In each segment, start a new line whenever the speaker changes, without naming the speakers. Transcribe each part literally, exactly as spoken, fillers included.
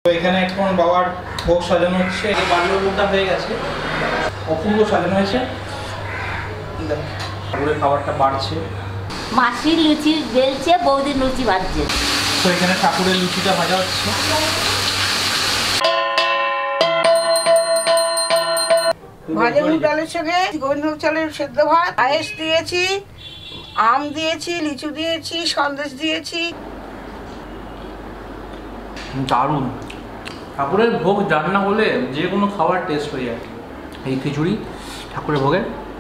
তো এখানে এখন বাবার ভোগ সাজানো হচ্ছে, এই বাল্য ভোগটা হয়ে গেছে, অপূর্ব সাজানো হয়েছে, ঠাকুরের খাবারটা বাড়ছে,
মাসির লুচি বেলছে, বৌদির লুচি ভাজছে।
তো এখানে ঠাকুরের লুচিটা ভাজা হচ্ছে।
ভাজা মুগ ডালের সঙ্গে গোবিন্দভোগ চালের সেদ্ধ ভাত, পায়েস দিয়েছি, আম দিয়েছি, লিচু দিয়েছি, সন্দেশ দিয়েছি।
দারুণ। ঠাকুরের ভোগ রান্না হলে যে কোনো খাবার টেস্ট হয়ে যায়। এই খিচুড়ি ঠাকুরের ভোগে।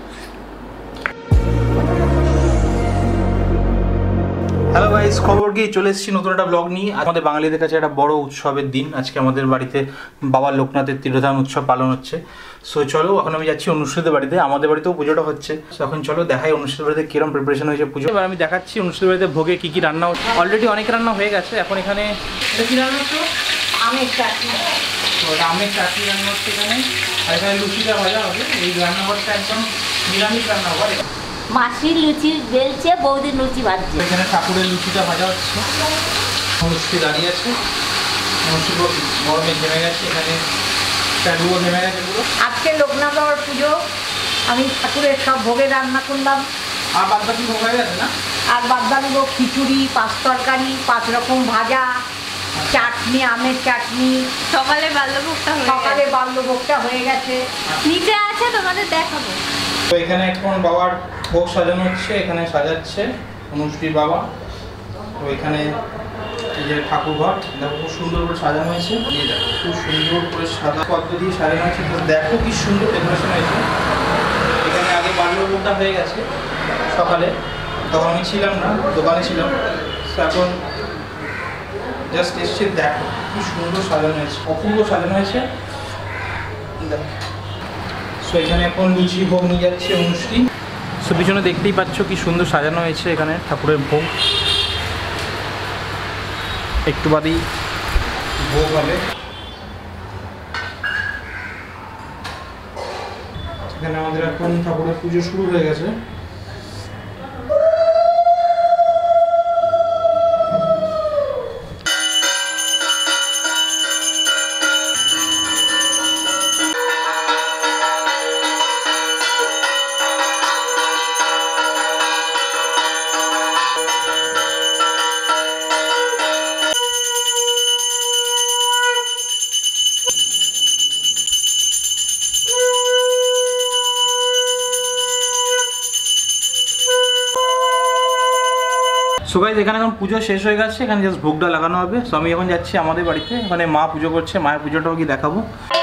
হ্যালো গাইস, খবর কি? চলে এসেছি নতুন একটা ব্লগ নিয়ে। আমাদের বাঙালিদের কাছে একটা বড় উৎসবের দিন আজকে। আমাদের বাড়িতে বাবা লোকনাথের তিরোধান উৎসব পালন হচ্ছে। সো চলো, এখন আমি যাচ্ছি অনুষ্ঠিতের বাড়িতে। আমাদের বাড়িতেও পুজোটা হচ্ছে। সো এখন চলো দেখাই অনুষ্ঠিত বাড়িতে কিরকম প্রিপারেশন হয়েছে পুজো। এবার আমি দেখাচ্ছি অনুষ্ঠিত বাড়িতে ভোগে কী কী রান্না হচ্ছে। অলরেডি অনেক রান্না হয়ে গেছে। এখন এখানে এটা কী রান্না হচ্ছে?
আমের চাটনি।
আমের চাটনি রান্না হচ্ছে এখানে। আর এখানে লুচিটা ভাজা হবে। এই রান্নাঘরটা একদম নিরামিষ রান্নাঘর।
মাসির লুচি বেলছে, বৌদির লুচি ভাজছে।
এখানে ঠাকুরের লুচিটা ভাজা হচ্ছে। অনুষ্ঠি দাঁড়িয়ে আছে, অনুষ্ঠি গরমে জমে গেছে। এখানে চাটুও নেমে গেছে পুরো।
আজকে লোকনাথ বাবার পুজো, আমি ঠাকুরের সব ভোগে রান্না করলাম।
আর বাদ বাকি ভোগ হয়ে গেছে না?
আর বাদ বাকি ভোগ খিচুড়ি, পাঁচ তরকারি, পাঁচ রকম ভাজা, চাটনি, আমের চাটনি।
সকালে বাল্যভোগটা
সকালে বাল্যভোগটা হয়ে গেছে।
নিচে আছে, তোমাদের দেখাবো।
তো এখানে এখন বাবার ভোগ সাজানো হচ্ছে। এখানে সাজাচ্ছে অনুষ্ঠির বাবা। তো এখানে এই যে ঠাকুর ঘর, দেখো খুব সুন্দর করে সাজানো হয়েছে। এই দেখো খুব সুন্দর করে সাদা পদ্ম দিয়ে সাজানো হয়েছে। তো দেখো কি সুন্দর ডেকোরেশন হয়েছে। এখানে আগে বাল্যভোগটা হয়ে গেছে সকালে, তখন আমি ছিলাম না, দোকানে ছিলাম। তো এখন জাস্ট এসছে, দেখো কি সুন্দর সাজানো হয়েছে, অপূর্ব সাজানো হয়েছে। দেখো, সো এখানে এখন লুচি ভোগ নিয়ে যাচ্ছে অনুষ্ঠি। সো পিছনে দেখতেই পাচ্ছ কি সুন্দর সাজানো হয়েছে এখানে ঠাকুরের ভোগ। একটু বাদেই ভোগ হবে। এখানে আমাদের এখন ঠাকুরের পুজো শুরু হয়ে গেছে। সো গাইস, এখানে এখন পুজো শেষ হয়ে গেছে। এখানে জাস্ট ভোগটা লাগানো হবে। সো আমি এখন যাচ্ছি আমাদের বাড়িতে। এখানে মা পুজো করছে, মায়ের পুজোটাও কি দেখাবো।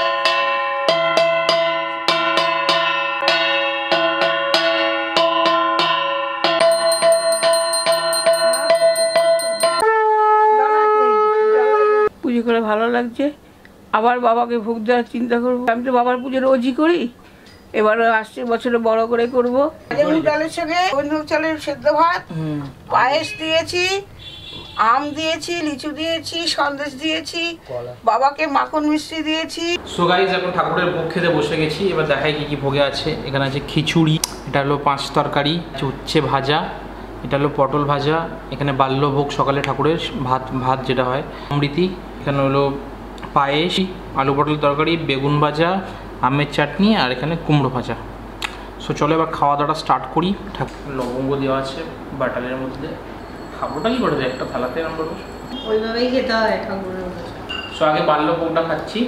পুজো করে ভালো লাগছে। আবার বাবাকে ভোগ দেওয়ার চিন্তা করবো। আমি তো বাবার পুজো রোজই করি, এবারে আসছে বছরে বড় করে করবো। ভাজা মুগ ডালের সঙ্গে গোবিন্দভোগ চালের সেদ্ধ ভাত, পায়েস দিয়েছি, আম দিয়েছি, লিচু দিয়েছি, সন্দেশ দিয়েছি, বাবাকে মাখন মিষ্টি দিয়েছি।
সো গাইস, এখন ঠাকুরের ভোগ খেতে বসে গেছি। এবার দেখাই কি কি ভোগে আছে। এখানে আছে খিচুড়ি, এটা হলো পাঁচ তরকারি, উচ্ছে ভাজা, এটা হলো পটল ভাজা, এখানে বাল্যভোগ সকালে ঠাকুরের ভাত ভাত যেটা হয়, অমৃতি, এখানে হলো পায়েস, আলু পটল তরকারি, বেগুন ভাজা, আমের চাটনি, আর এখানে কুমড়ো ভাজা। সো চলো এবার খাওয়া দাওয়াটা স্টার্ট করি। ঠাকুর লবঙ্গ দেওয়া আছে বাটালের মধ্যে। খাবোটা কি করে দেয় একটা থালাতে এরকম করবো,
ওইভাবেই খেতে হয় ঠাকুরের।
সো আগে বাল্যভোগটা খাচ্ছি।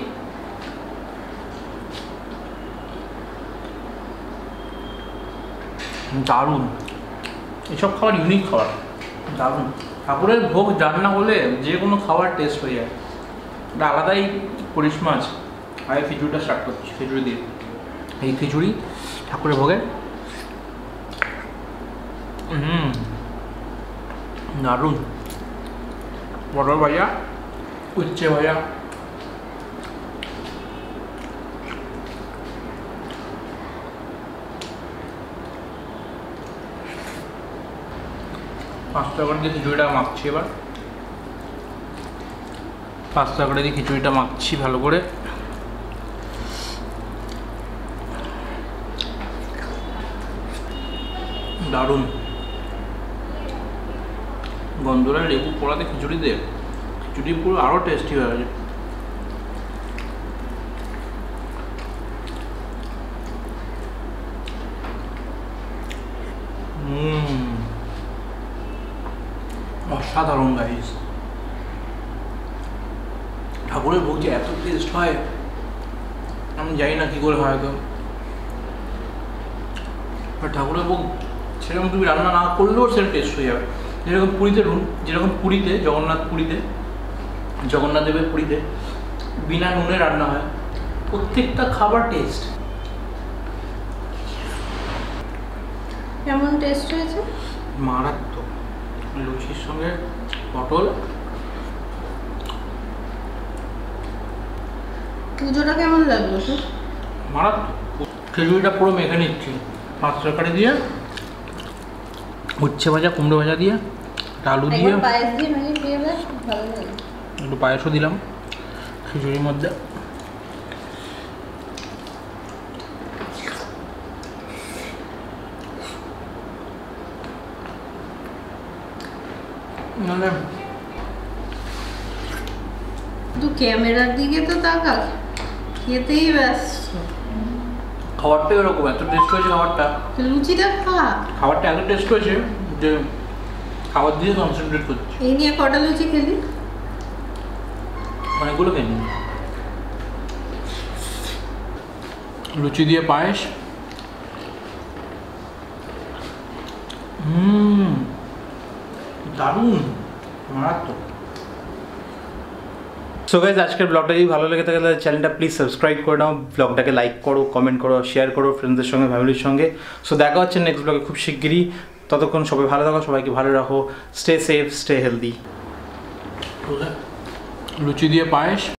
দারুণ, এসব খাবার ইউনিক খাবার, দারুণ। ঠাকুরের ভোগ রান্না হলে যে কোনো খাবার টেস্ট হয়ে যায়, এটা আলাদাই পরিশ্রম আছে। আগে খিচুড়িটা স্টার্ট করছি, খিচুড়ি দিয়ে। এই খিচুড়ি ঠাকুরের ভোগে। হুম, দারুণ। পটল ভাজা, উচ্ছে ভাজা, পাঁচ টাকা দিয়ে খিচুড়িটা মাখছি। এবার পাঁচ টাকা দিয়ে খিচুড়িটা মাখছি ভালো করে। দারুণ গন্ধরা, লেবু পোড়াতে খিচুড়ি দিয়ে খিচুড়ি পুরো আরও টেস্টি হয়ে গেছে। হুম অসাধারণ গাইস। ঠাকুরের ভোগ যে এত টেস্ট হয় আমি জানি না কি করে হয় তো, ঠাকুরের ভোগ সেরকম তুমি রান্না না করলেও সেরকম টেস্ট হয়ে যাবে। যেরকম পুরীতে যেরকম পুরীতে জগন্নাথ পুরীতে জগন্নাথ দেবের পুরীতে বিনা নুনে রান্না হয়, প্রত্যেকটা খাবার টেস্ট।
কেমন টেস্ট হয়েছে?
মারাত্মক। লুচির সঙ্গে পটল।
পুজোটা কেমন লাগলো তো?
মারাত্মক। খিচুড়িটা পুরো মেখে নিচ্ছি মাছ তরকারি দিয়ে, উচ্ছে ভাজা কুমড়ো ভাজা দিয়ে, আলু দিয়ে,
একবার পায়েস দিয়ে মেখে খেয়ে দেখ, খুব ভালো লাগে।
একটু পায়েসও দিলাম খিচুড়ির মধ্যে। মানে
তুই ক্যামেরার দিকে তো তাকা, খেতেই ব্যস্ত।
খাবারটা এরকম এত টেস্ট হয়েছে, খাবারটা
লুচিটা খা।
খাবারটা এত টেস্ট হয়েছে যে খাবার দিয়ে কনসেন্ট্রেট করছি।
এই নিয়ে কটা লুচি খেলি?
অনেকগুলো খেয়ে লুচি দিয়ে পায়েস। হুম দারুণ, মারাত্মক। সো গাইজ আজকের ব্লগটা যদি ভালো লেগে থাকে তাহলে চ্যানেলটা প্লিজ সাবস্ক্রাইব করে নাও, ব্লগটাকে লাইক করো, কমেন্ট করো, শেয়ার করো ফ্রেন্ডসদের সঙ্গে, ফ্যামিলির সঙ্গে। সো দেখা হচ্ছে নেক্সট ব্লগে খুব শিগগিরই। ততক্ষণ সবাই ভালো থাকো, সবাইকে ভালো রাখো, স্টে সেফ, স্টে হেলদি। লুচি দিয়ে পায়েস।